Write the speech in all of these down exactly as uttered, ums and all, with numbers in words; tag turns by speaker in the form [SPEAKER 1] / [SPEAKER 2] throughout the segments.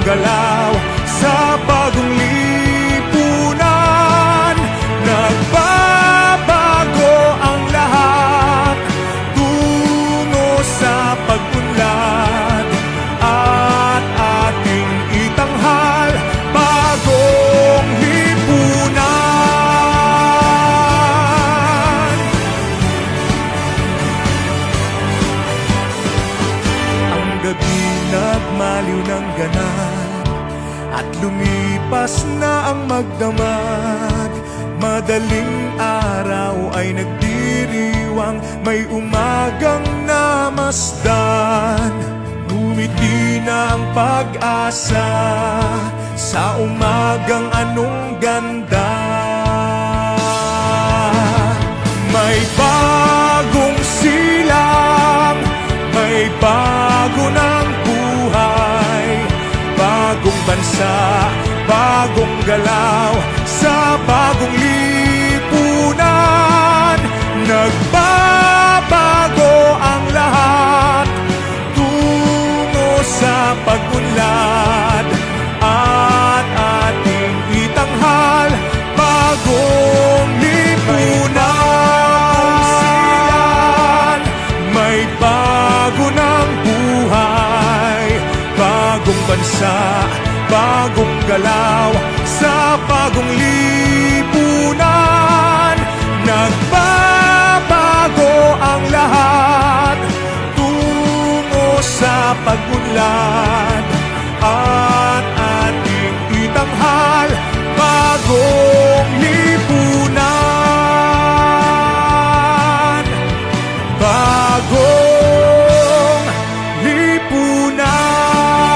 [SPEAKER 1] galaw sa bagong lipunan. Nagbabago ang lahat tungo sa pag-unlad at ating itanghal bagong lipunan. Ang gabi nagmaliw ng ganap at lumipas na ang magdamag. Madaling araw ay nagdiriwang, may umagang namasdan. Ngumiti na ang pag-asa sa umagang anong ganda. May bagong silang, may bago ng buhay, bagong bansa, bagong galaw sa bagong lipunan. Nagbabago ang lahat tungo sa pag-unlad at ating itanghal bagong lipunan. May bago ng buhay, bagong bansa, bagong galaw sa bagong lipunan. Nagbabago ang lahat tungo sa pag-unlad at ating itanghal bagong lipunan. Bagong lipunan.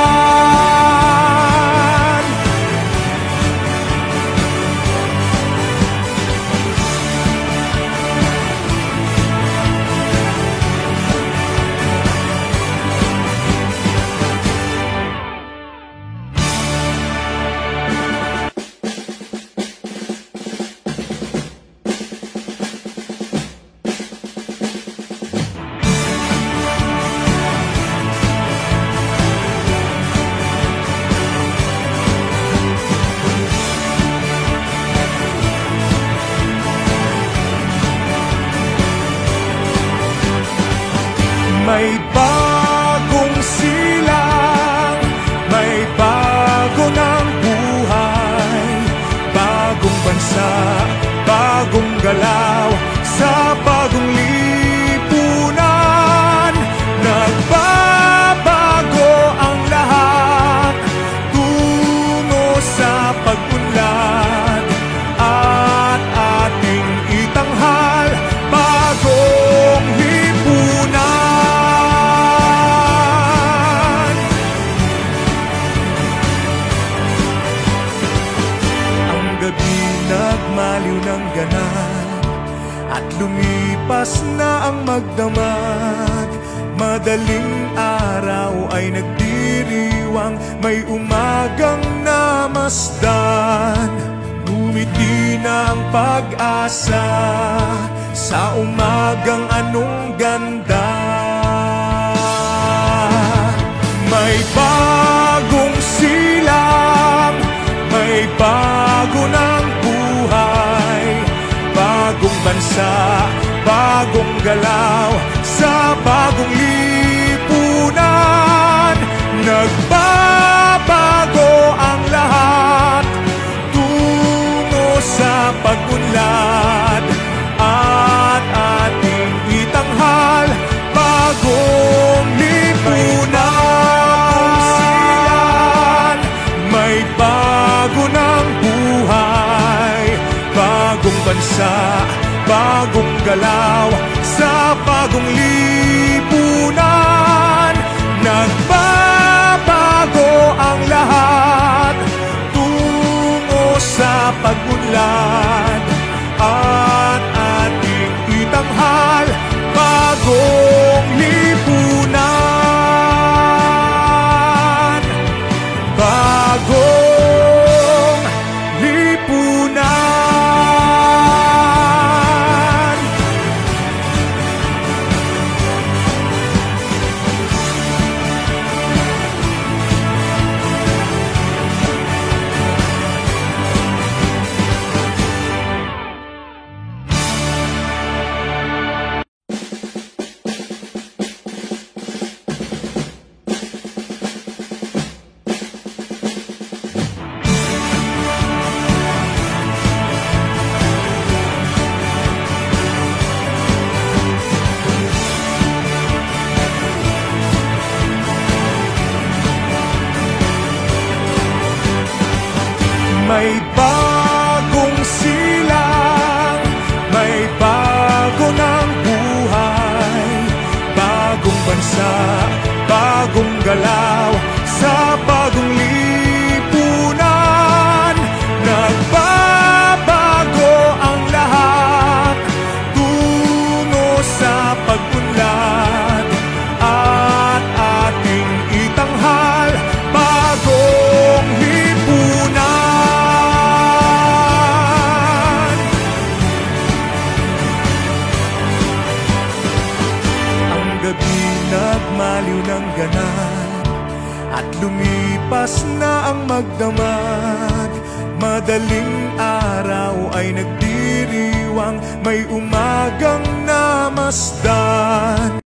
[SPEAKER 1] May bagong silang, may bago ng buhay, bagong bansa, bagong galaw sa bagong lipunan. Nagbabago ang lahat tungo sa pag-unlad at ating itanghal bagong lipunan. Nagmaliw ng ganap at lumipas na ang magdamag. Madaling araw ay nagdiriwang, may umagang namasdan. Ngumiti na ang pag-asa sa umagang anong ganda. May bagong silang, may bago ng buhay, bagong bansa, bagong galaw sa bagong lipunan. Nagbabago ang lahat tungo sa pag-unlad at ating itanghal bagong lipunan. May bago ng buhay, bagong bansa, bagong galaw sa bagong lipunan. Nagbabago ang lahat tungo sa pag-unlad at ating itanghal bagong lipunan. Bagong lipunan. gabi nagmaliw ng ganap, at lumipas na ang magdamag. Madaling araw ay nagdiriwang, may umagang namasdan.